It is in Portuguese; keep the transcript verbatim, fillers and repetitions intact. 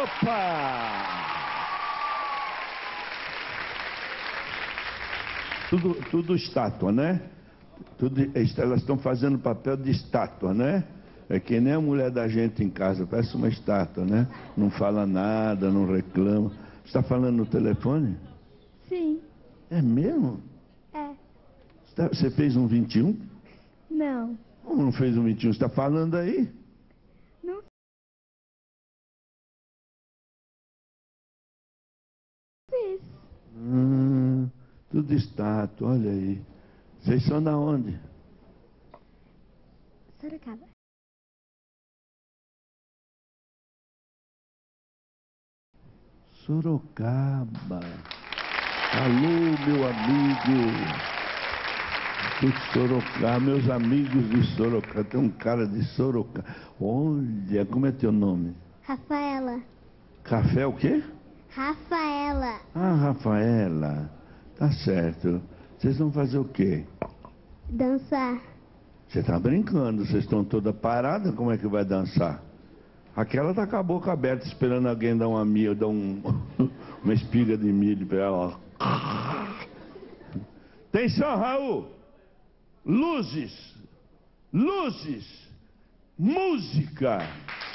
Opa! Tudo, tudo estátua, né? Tudo, elas estão fazendo papel de estátua, né? É que nem a mulher da gente em casa, parece uma estátua, né? Não fala nada, não reclama. Você está falando no telefone? Sim. É mesmo? É. Você fez um vinte e um? Não. Como não fez um vinte e um? Você está falando aí? Não. Fiz. Hum, tudo estátua, olha aí. Vocês são da onde? Sorocaba. Sorocaba. Alô, meu amigo. De Sorocaba, meus amigos de Sorocaba. Tem um cara de Sorocaba. Olha, como é teu nome? Rafaela. Café o quê? Rafaela. Ah, Rafaela. Tá certo. Vocês vão fazer o quê? Dançar. Você tá brincando, vocês estão toda parada, como é que vai dançar? Aquela tá com a boca aberta esperando alguém dar uma milho, dar um, uma espiga de milho pra ela. Atenção, Raul! Luzes! Luzes! Música!